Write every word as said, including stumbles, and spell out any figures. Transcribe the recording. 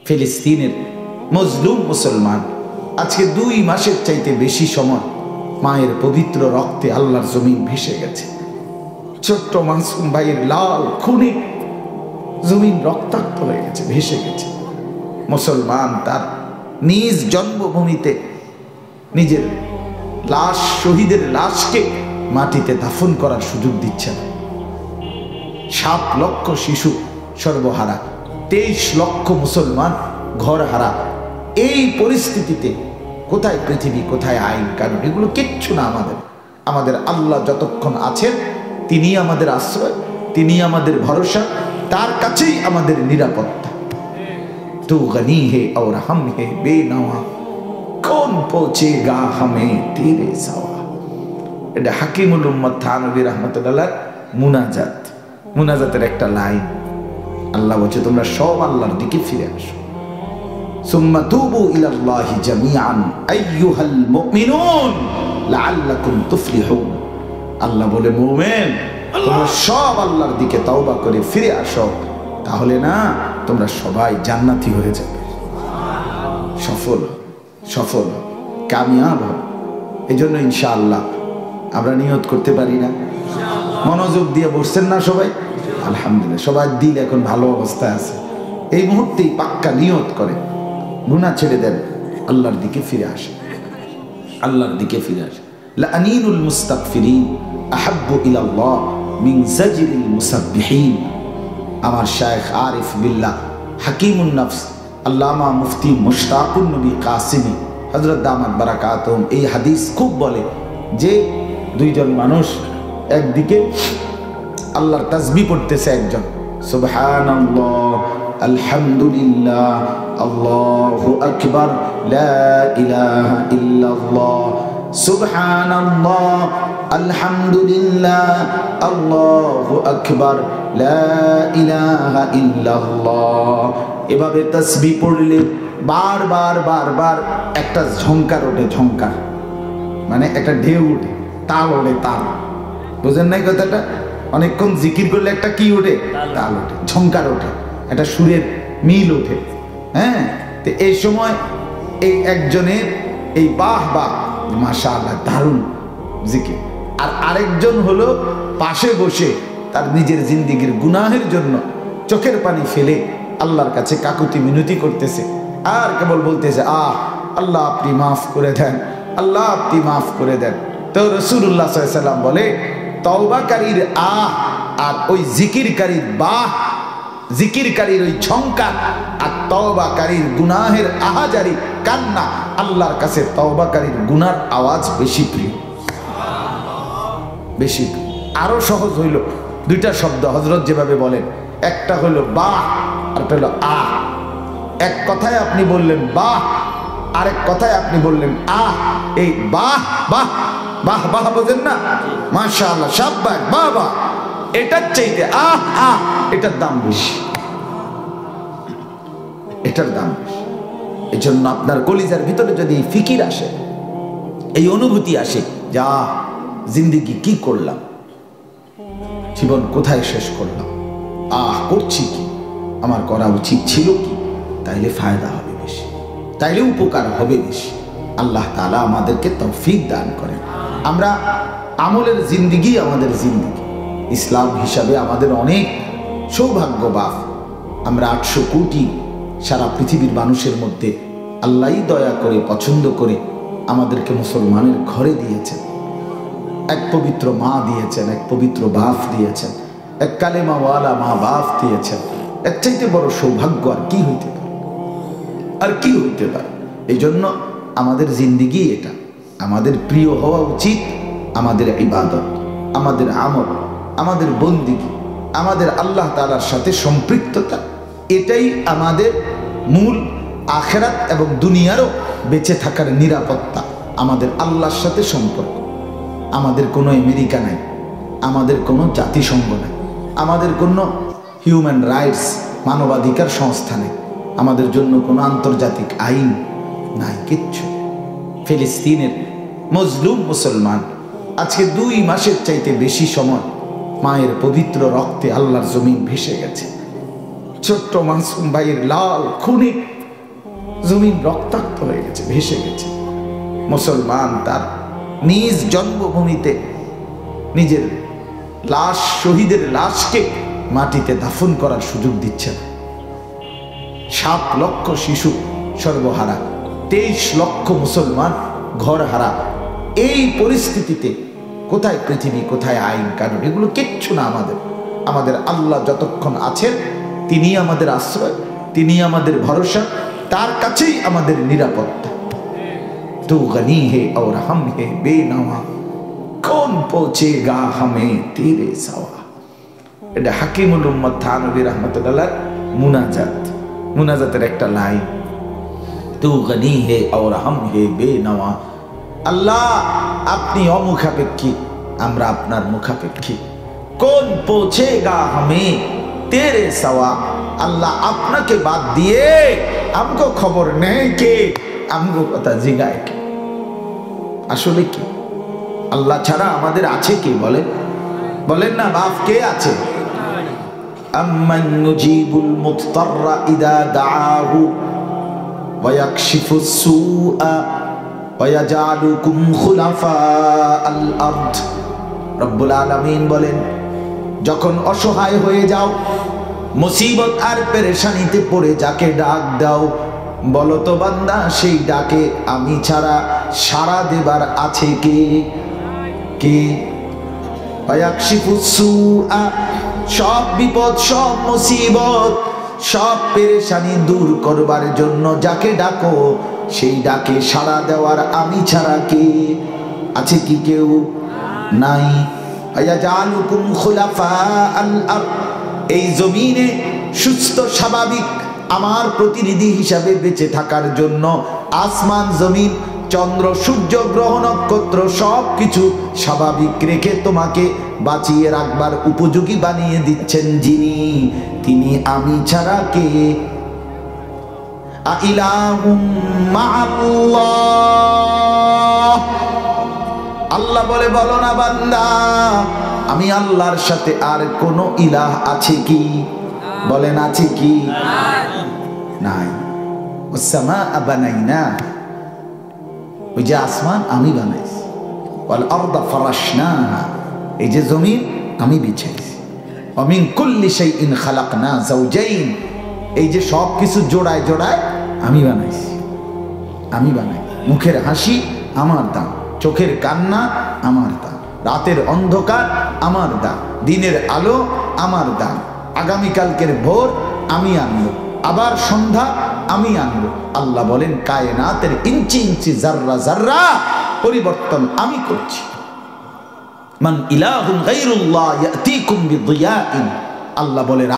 ফিলিস্তিনের মজলুম মুসলমান আজকে দুই মাসের চাইতে বেশি সময় মায়ের পবিত্র রক্তে আল্লাহর জমিন ভেসে গেছে। ছোট্ট মাসুম ভাইয়ের লাল খুনে জমিন রক্তাক্ত হয়ে গেছে, ভেসে গেছে। মুসলমান তার নিজ জন্মভূমিতে নিজের লাশ, শহীদের লাশকে মাটিতে দাফন করার সুযোগ দিচ্ছে না। সাত লক্ষ শিশু সর্বহারা, তেইশ লক্ষ মুসলমান ঘর হারা। এই পরিস্থিতিতে কোথায় পৃথিবী, কোথায় আইন কানুন, এগুলো কিচ্ছু না। আমাদের আমাদের আল্লাহ যতক্ষণ আছেন তিনি আমাদের আশ্রয়, তিনি আমাদের ভরসা, তার কাছেই আমাদের নিরাপত্তা। তু গনি হে और हम है बेनवा कौन पहुंचेगा हमें तेरे सवा। এটা হাকিমুল উম্মত থানভী রাহমাতুল্লাহ মুনাজাত, মুনাজাতের একটা লাইন। আল্লাহ বলছে তোমরা সব আল্লাহর দিকে ফিরে আসো। সুম্মা তুবু ইলাল্লাহি জামিআন আইয়ুহাল মুমিনুন লাআল্লাকুম তুফলিহুন। আল্লাহ বলে মুমিন তোমরা সব আল্লাহর দিকে তওবা করে ফিরে আসো, তাহলে না তোমরা সবাই জান্নাতি হয়ে যাবে, সফল সফল কামিয়াব হবে। এই জন্য ইনশাআল্লাহ আমরা নিয়ত করতে পারি না? মনোযোগ দিয়ে বসছেন না সবাই? আলহামদুলিল্লাহ, সবার দিল এখন ভালো অবস্থায় আছে। এই মুহূর্তেই পাক্কা নিয়ত করে গুনাহ ছেড়ে দেন, আল্লাহর দিকে ফিরে আসে, আল্লাহর দিকে ফিরে আসে। লাআনিনুল মুস্তাগফিরিন আহাব্বু ইলাল্লাহ মিন জাজরিল মুসাব্বিহিন। আমার শায়েখ আরিফ বিল্লাহ হাকিমুন নফস আল্লামা মুফতি মুশতাকুন নবী কাসিমি হযরত দামাত বারাকাতুহুম এই হাদিস খুব বলে যে দুইজন মানুষ একদিকে আল্লাহর তাসবিহ পড়তেছে, একজন সুবহানাল্লাহ আলহামদুলিল্লাহ আল্লাহু আকবার লা ইলাহা ইল্লাল্লাহ সুবহানাল্লাহ আলহামদুলিল্লাহ আল্লাহু আকবার লা ইলাহা ইল্লাল্লাহ। এভাবে তাসবিহ পড়লে বারবার বারবার একটা ঝংকার ওঠে, ঝংকার মানে একটা ঢেউ ওঠে, তাল ওঠে, তাল। বুঝেন নাই কথাটা? অনেকক্ষণ জিকির করলে একটা কি ওঠে? তাল ওঠে, ঝংকার ওঠে, একটা সুরের মিল ওঠে। হ্যাঁ, তো এই সময় এই একজনের এই বাহ বাহ মাশাআল্লাহ দারুণ জিকির, আর আরেকজন হলো পাশে বসে তার নিজের জিন্দিগির গুনাহের জন্য চোখের পানি ফেলে আল্লাহর কাছে কাকুতি মিনতি করতেছে, আর কেবল বলতেছে আহ আল্লাহ আপনি মাফ করে দেন, আল্লাহ আপনি মাফ করে দেন। তো রাসূলুল্লাহ সাল্লাল্লাহু আলাইহি ওয়াসাল্লাম বলে তওবাকারীর আহ আর ওই জিকিরকারীর বাহ, জিকিরকারীর ওই ঝংকার আর তওবাকারীর গুনাহের আহাজারি কান্না, আল্লাহর কাছে তওবাকারীর গুনার আওয়াজ বেশি প্রিয়, বেশি প্রিয়। আরো সহজ হইল দুইটা শব্দ হযরত যেভাবে বলেন, একটা হলো বাহ আর একটা হলো আহ। এক কথায় আপনি বললেন বাহ, আরেক কথায় আপনি বললেন আহ। এই বাহ বাহ বাহ বাহ বোঝেন না? মাশাআল্লাহ শাবাশ বাহ বাহ, এটার চাইতে আহ আহ এটার দাম বেশি, এটার দাম বেশি। এই জন্য আপনার কলিজার ভিতরে যদি ফিকির আসে, এই অনুভূতি আসে, যা জিন্দেগি কি করলাম, জীবন কোথায় শেষ করলাম, আহ করছি কি, আমার করা উচিত ছিল কি, তাইলে ফায়দা হবে বেশি, তাইলে উপকার হবে বেশি। আল্লাহ তাআলা আমাদেরকে তৌফিক দান করেন। আমরা আমলের জিন্দেগি আমাদের জিন্দেগি, ইসলাম হিসাবে আমাদের অনেক সৌভাগ্যবান। আমরা আটশো কোটি সারা পৃথিবীর মানুষের মধ্যে আল্লাহই দয়া করে পছন্দ করে আমাদেরকে মুসলমানের ঘরে দিয়েছেন। এক পবিত্র মা দিয়েছেন, এক পবিত্র বাপ দিয়েছেন, এক কালেমাওয়ালা মা বাপ দিয়েছেন। এর চাইতে বড় সৌভাগ্য আর কি হইতে পারে, আর কি হইতে পারে? এই জন্য আমাদের জিন্দেগি এটা, আমাদের প্রিয় হওয়া উচিত। আমাদের ইবাদত, আমাদের আমল, আমাদের বন্দেগী, আমাদের আল্লাহ তাআলার সাথে সম্পৃক্ততা, এটাই আমাদের মূল আখিরাত এবং দুনিয়ারও বেঁচে থাকার নিরাপত্তা। আমাদের আল্লাহর সাথে সম্পর্ক। আমাদের কোনো আমেরিকা নাই, আমাদের কোনো জাতিসংঘ নাই, আমাদের কোনো হিউম্যান রাইটস মানবাধিকার সংস্থা নেই, আমাদের জন্য কোনো আন্তর্জাতিক আইন নাই, কিচ্ছু। ফিলিস্তিনের মজলুম মুসলমান আজকে দুই মাসের চাইতে বেশি সময় মায়ের পবিত্র রক্তে আল্লাহর জমিন ভেসে গেছে। ছোট্ট মাসুম ভাইয়ের লাল খুনে জমিন রক্তাক্ত হয়ে গেছে, ভেসে গেছে। মুসলমান তার নিজ জন্মভূমিতে নিজের লাশ, শহীদের লাশকে মাটিতে দাফন করার সুযোগ দিচ্ছে না। সাত লক্ষ শিশু সর্বহারা, তেইশ লক্ষ মুসলমান ঘর হারা। এই পরিস্থিতিতে কোথায় পৃথিবী, কোথায় আইন কানুন, এগুলো কিচ্ছু না। আমাদের আমাদের আল্লাহ যতক্ষণ আছেন তিনি আমাদের আশ্রয়, তিনি আমাদের ভরসা, তার কাছেই আমাদের নিরাপত্তা। তু গনি হে और हम है बेनवा कौन पहुंचेगा हमें तेरे सवा। এটা হাকিমুল উম্মত থানভী রাহমাতুল্লাহ মুনাজাত, মুনাজাতের একটা লাইন। তু গনি হে और हम है बेनवा। আল্লাহ আপনি অমুখাপেক্ষী, আমরা আপনার মুখাপেক্ষী। কোন পৌঁছেগা হামে তেরে সওয়া। আল্লাহ আপনাকে বাদ দিয়ে আমগো খবর নেই কে, আমগো কথা জিগায় কে। আসলে কি আল্লাহ ছাড়া আমাদের আছে কি? বলে বলেন না, বাপ কে আছে? আম্মান ইউজিবুল মুফতাররা ইদা দাআহু ওয়া ইয়াকশিফুস সুআ ওয়া ইয়াজআলুকুম খুলাফাআল আরদ। রব্বুল আলামিন বলেন, যখন অসহায় হয়ে যাও, মুসিবত আর পেরেশানিতে পড়ে যাকে ডাক দাও, বলো তো বান্দা সেই ডাকে আমি ছাড়া সাড়া দেবার আছে কে? কে? সব বিপদ, সব মুসিবত, সব পেরেশানি দূর করবার জন্য যাকে ডাকো, সেই ডাকে সাড়া দেওয়ার আমি ছাড়া কে? আছে কি কেউ? নাই। আয়াজালুকুম খুলাফাআল আরদ। এই জমিনে সুস্থ স্বাভাবিক আমার প্রতিনিধি হিসাবে বেঁচে থাকার জন্য আসমান, জমিন, চন্দ্র, সূর্য, গ্রহ, নক্ষত্র সব কিছু স্বাভাবিক রেখে তোমাকে বাঁচিয়ে রাখবার উপযোগী বানিয়ে দিচ্ছেন যিনি, তিনি আমি ছাড়া কে? আইলাহুম মাআল্লাহ। আল্লাহ বলে, বলো না বান্দা আমি আল্লাহর সাথে আর কোন ইলাহ আছে কি? বলেন আছে কি? নাই। ওয়াসসামা বানাইনা, ওই যে আসমান আমি বানাইছি, ওয়াল আরদা ফারাশনাহা, এই যে জমিন আমি বিছাইছি, ওয়া মিন কুল্লি শাইইন খালাকনা যাওজাইন, এই যে সব কিছু জোড়ায় জোড়ায় আমি বানাইছি, আমি বানাই। মুখের হাসি আমার দান, চোখের কান্না আমার দান, রাতের অন্ধকার আমার দান, দিনের আলো আমার দান, আগামীকালকের ভোর আমি আনবো, আবার সন্ধ্যা আমি আনবো। আল্লাহ বলেন কায়নাতের ইঞ্চি ইঞ্চি, জাররা জাররা পরিবর্তন আমি করছি। মান ইলাহুন গায়রুল্লাহ ইয়াতিকুম বিদিয়াইন। আল্লাহ বলে